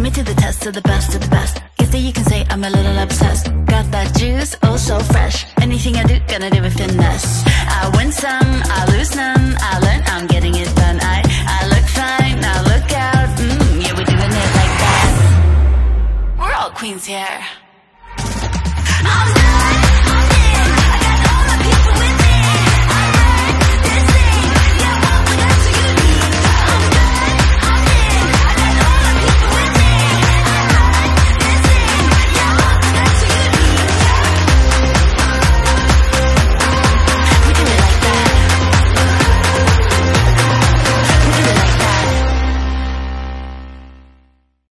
me to the test, to the best, to the best. Guess that you can say I'm a little obsessed. Got that juice, oh so fresh. Anything I do, gonna do with finesse. I win some, I lose none. I learn, I'm getting it done. I look fine, now look out. Yeah, we're doing it like that. We're all queens here. I'm